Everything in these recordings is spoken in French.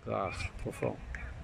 Ah, trop fort.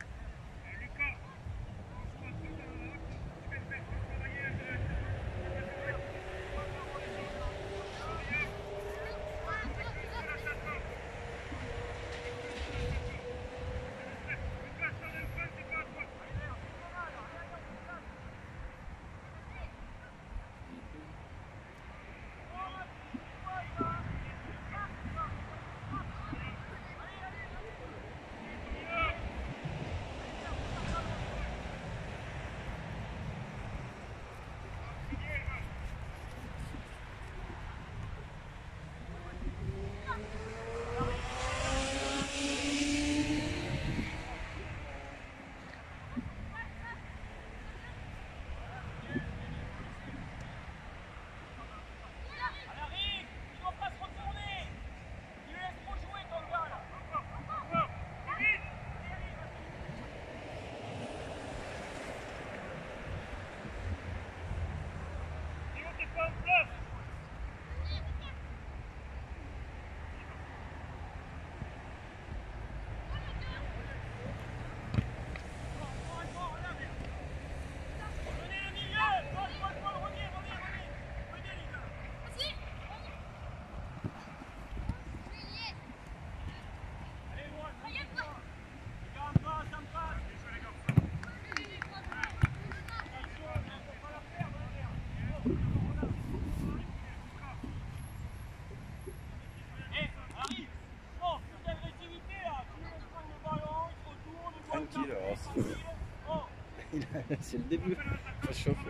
Tranquille, c'est le début, faut se chauffer.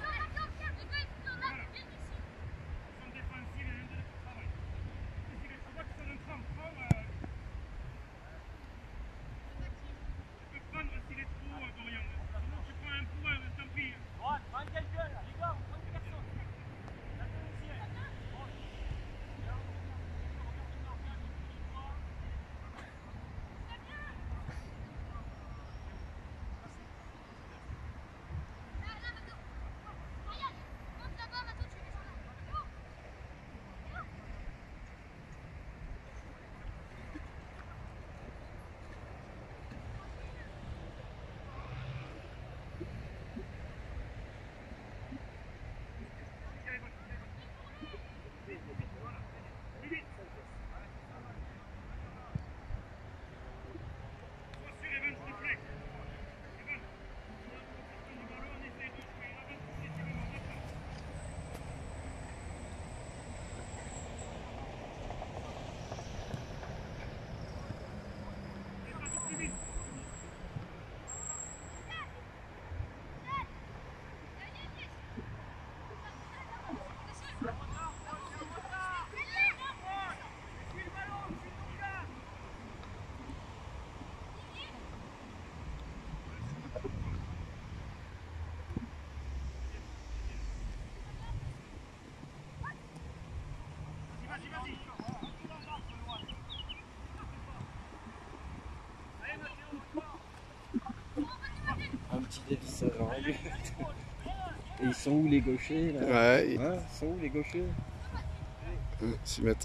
Un petit dévissage en règle. Et ils sont où les gauchers là? Ouais. Hein, ils sont où les gauchers? S'y mettre.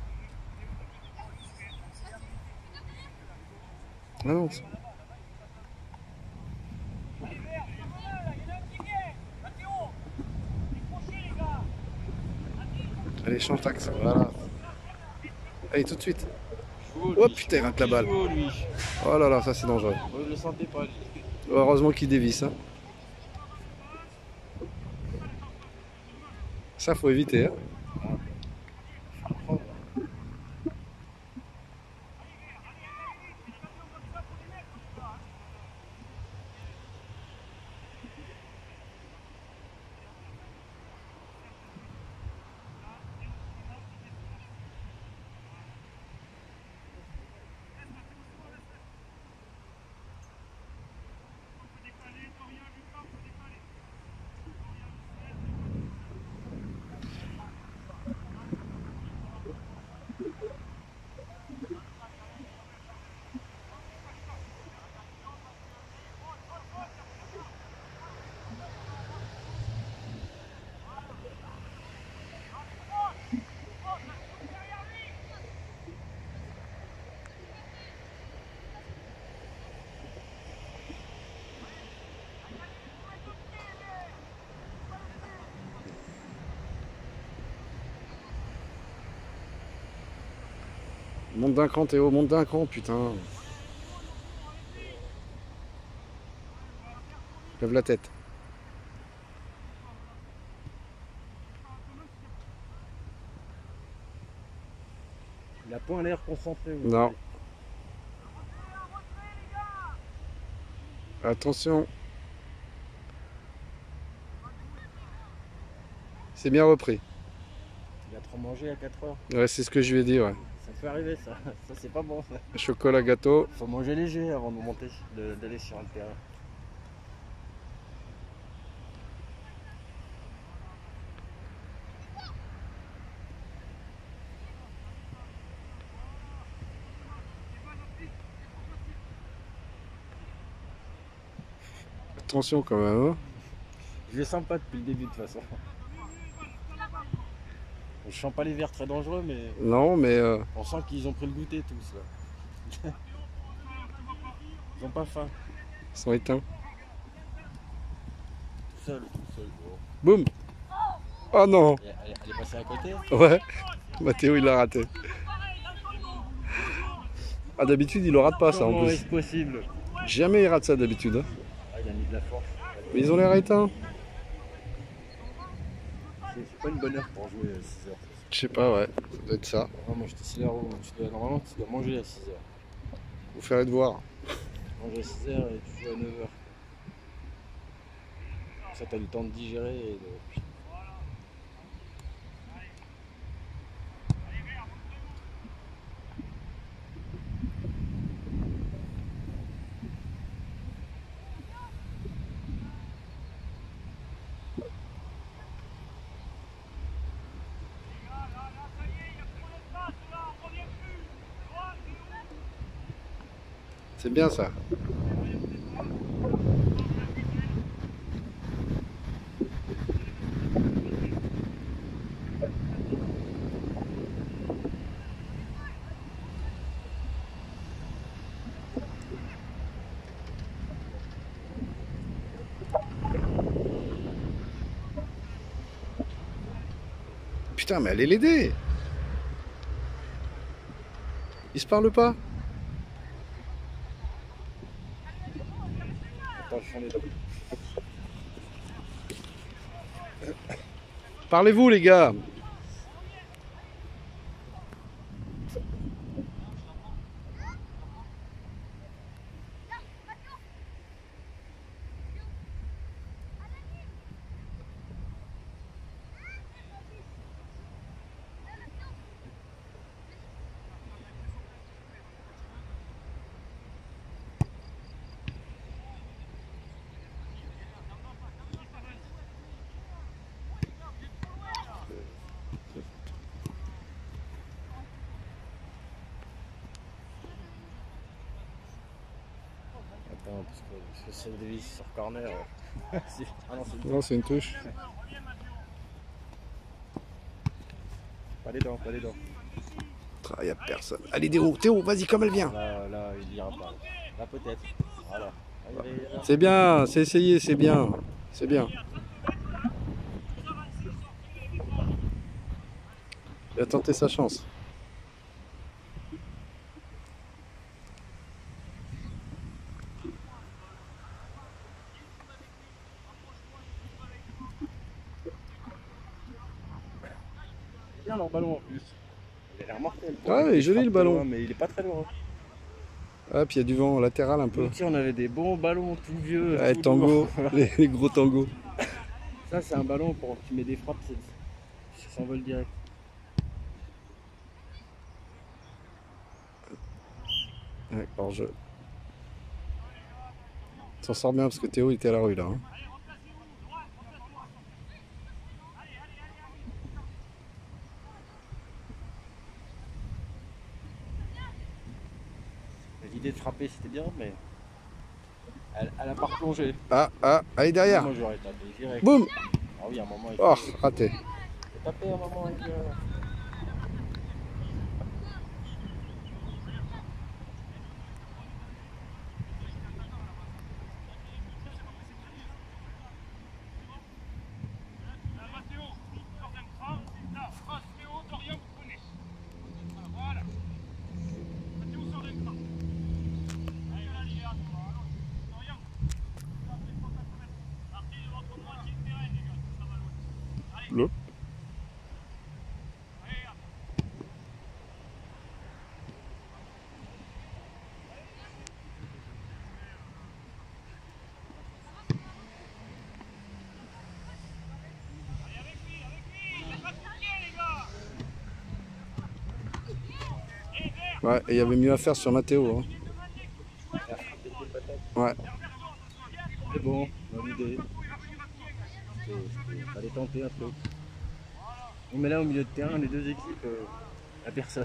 Ah non. Allez, Chantax, voilà. Allez, tout de suite. Oh putain, il rate la balle. Oh là là, ça c'est dangereux. Moi je le sentais pas lui. Heureusement qu'il dévisse. Hein. Ça, faut éviter. Hein. Monte d'un cran, Théo, monte d'un cran, putain. Lève la tête. Il a pas l'air concentré. Non. Attention. C'est bien repris. Il a trop mangé à 4 heures. Ouais, c'est ce que je lui ai dit, ouais. Ça peut arriver, ça. Ça, c'est pas bon, ça. Chocolat gâteau. Faut manger léger avant de monter, d'aller sur le terrain. Attention quand même. Hein. Je les sens pas depuis le début de toute façon. Je sens pas les verts très dangereux, mais Non, mais on sent qu'ils ont pris le goûter tous là. Ils ont pas faim. ils sont éteints. Tout seul. Bon. Boum. Oh non. Elle est passée à côté. Ouais. Mathéo, il l'a raté. Ah, d'habitude, il le rate pas, ça, en Comment plus. est-ce possible? Jamais il rate ça, d'habitude. Hein. Ah, il a mis de la force. Mais ils ont l'air éteints. C'est pas une bonne heure pour jouer à 6h. Je sais pas, ouais. Ça doit être ça. Non, moi j'étais 6h normalement tu dois manger à 6h. Vous faire les devoirs. Manger à 6h et tu joues à 9h. Ça t'as le temps de digérer et de... C'est bien ça. Putain, mais allez l'aider. Ils se parlent pas. Attends, je les deux. Parlez-vous, les gars. Attends, parce que c'est le dévice sur corner. Ah non, c'est une... Non, c'est une touche. Pas les dents, pas les dents. Il n'y a personne. Allez, Théo, vas-y, comme elle vient. Là, il ira pas. Là, peut-être. Voilà. C'est bien, c'est essayé, c'est bien. C'est bien. Il a tenté sa chance. Bien leur ballon en plus. Il a l'air mortel. Ah, il est joli le ballon. Loin, mais il est pas très loin. Ah, puis il y a du vent latéral un peu. Ici, on avait des bons ballons tout vieux. Ouais, tout tango, lourds. les gros tangos. Ça, c'est un ballon pour tu mets des frappes, ça s'envole direct. Ouais, hors jeu. S'en sort bien parce que Théo il était à la rue là. Hein. L'idée de frapper, c'était bien, mais elle a pas replongé. Allez derrière. Moi, j'aurais tapé direct. Boum. Ah oui, à un moment, il Oh, faut raté. taper à un moment. L'autre. Ouais, et il y avait mieux à faire sur Matteo. Hein. Ouais. C'est bon, bonne idée. Fallait tenter un truc. On met là au milieu de terrain les deux équipes, à personne.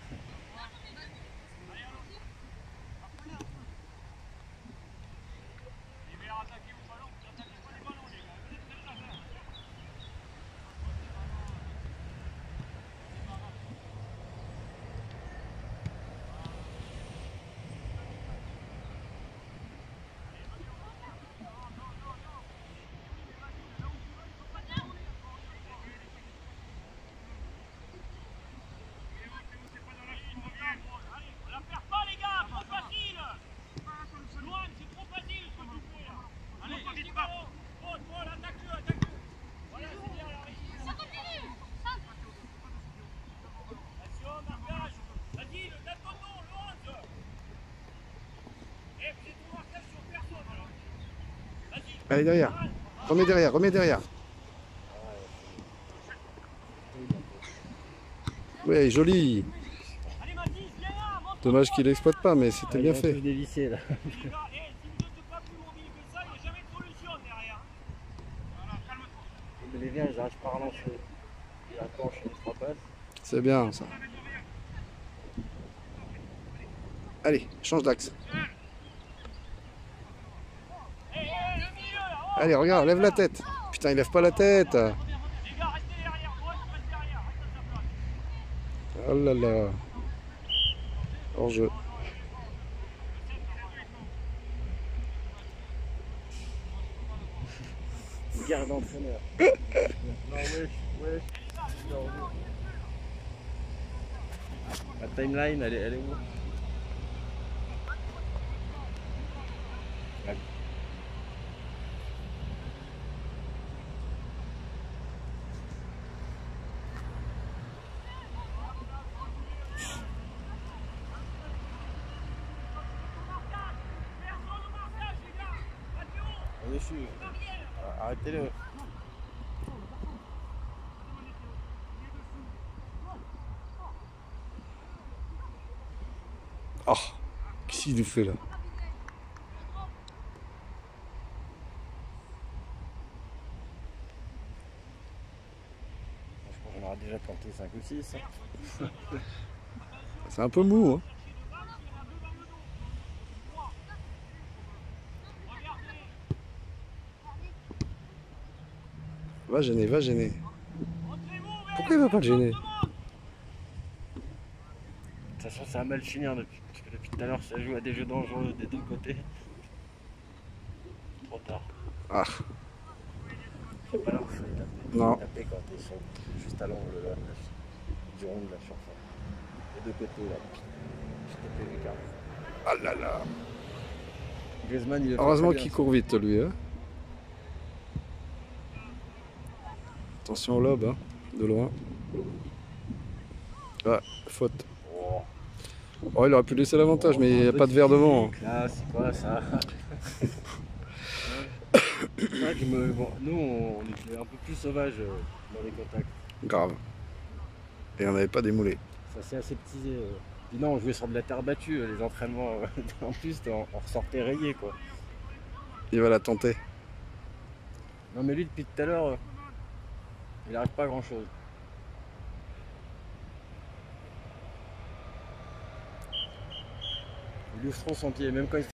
Allez, derrière. Remets derrière, remets derrière. Ouais, joli. Dommage qu'il l'exploite pas, mais c'était bien fait. Dévissé, là. Les viens, ils n'arrivent pas à relancer. Il accroche les 3 passes. C'est bien ça. Allez, change d'axe. Allez, regarde, lève la tête. Putain, il lève pas la tête. Oh là là. Hors jeu. Garde d'entraîneur. Non, wesh. La timeline, elle est où? On est dessus. Arrêtez-le. Oh, qu'est-ce qu'il nous fait là? Je pense qu'on aura déjà planté 5 ou 6. C'est un peu mou, hein. Va gêner, va gêner. Pourquoi il va pas le gêner? De toute façon, ça a mal fini parce que depuis tout à l'heure, ça joue à des jeux dangereux des deux côtés. Trop tard. Ah, C'est pas leur feu, taper. non. Taper quand ils sont juste à l'angle là, du rond de la surface. Les deux côtés là. Je tapais les cartes. Ah là là. Griezmann, il est Heureusement qu'il court vite, lui. Hein. Attention au lobe, hein, de loin. Ah, faute. Oh. Oh, il aurait pu laisser l'avantage, mais il n'y a pas de verre devant. Là, c'est quoi ça? Bon, nous, on était un peu plus sauvages dans les contacts. Grave. Et on n'avait pas démoulé. Ça s'est aseptisé. Puis non, on jouait sur de la terre battue, les entraînements. En plus, on ressortait rayé quoi. Il va la tenter. Non, mais lui, depuis tout à l'heure, il n'arrive pas à grand chose. Il ouvre trop son pied, même quand il